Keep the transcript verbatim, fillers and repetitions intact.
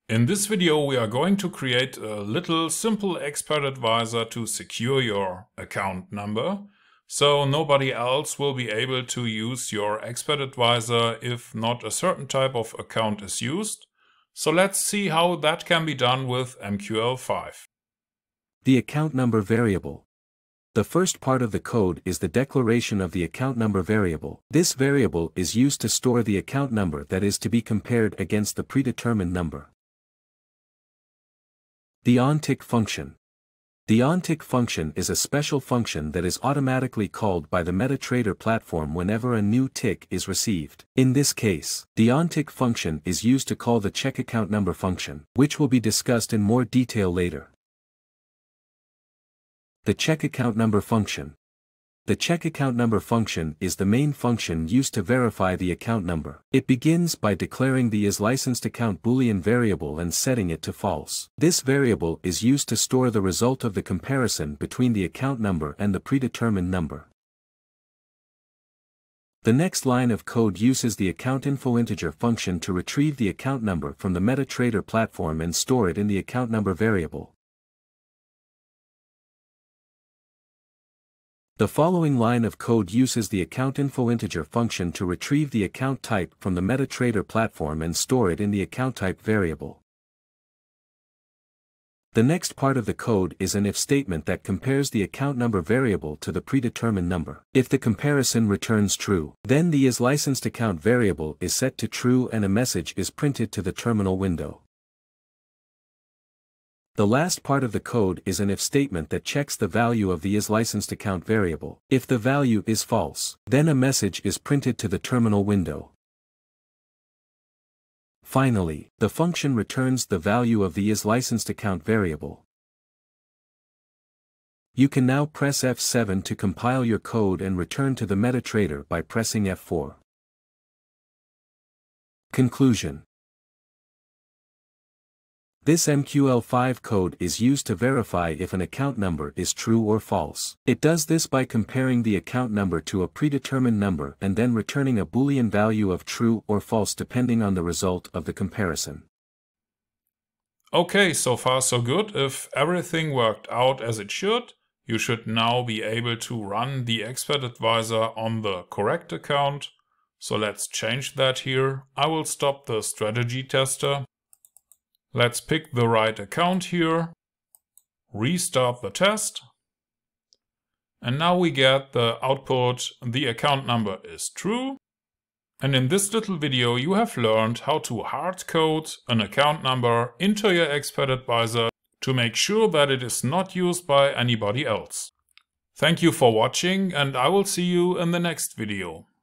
In this video we are going to create a little simple expert advisor to secure your account number, so nobody else will be able to use your expert advisor if not a certain type of account is used. So let's see how that can be done with M Q L five. The account number variable. The first part of the code is the declaration of the account number variable. This variable is used to store the account number that is to be compared against the predetermined number. The OnTick function. The OnTick function is a special function that is automatically called by the MetaTrader platform whenever a new tick is received. In this case, the OnTick function is used to call the check account number function, which will be discussed in more detail later. The check account number function. The check account number function is the main function used to verify the account number. It begins by declaring the isLicensedAccount Boolean variable and setting it to false. This variable is used to store the result of the comparison between the account number and the predetermined number. The next line of code uses the accountInfoInteger function to retrieve the account number from the MetaTrader platform and store it in the account number variable. The following line of code uses the accountInfoInteger function to retrieve the account type from the MetaTrader platform and store it in the accountType variable. The next part of the code is an if statement that compares the account number variable to the predetermined number. If the comparison returns true, then the isLicensedAccount variable is set to true and a message is printed to the terminal window. The last part of the code is an if statement that checks the value of the isLicensedAccount variable. If the value is false, then a message is printed to the terminal window. Finally, the function returns the value of the isLicensedAccount variable. You can now press F seven to compile your code and return to the MetaTrader by pressing F four. Conclusion. This M Q L five code is used to verify if an account number is true or false. It does this by comparing the account number to a predetermined number and then returning a Boolean value of true or false depending on the result of the comparison. Okay, so far so good. If everything worked out as it should, you should now be able to run the expert advisor on the correct account. So let's change that here. I will stop the strategy tester. Let's pick the right account here, restart the test, and now we get the output, the account number is true. And in this little video you have learned how to hard code an account number into your expert advisor to make sure that it is not used by anybody else. Thank you for watching and I will see you in the next video.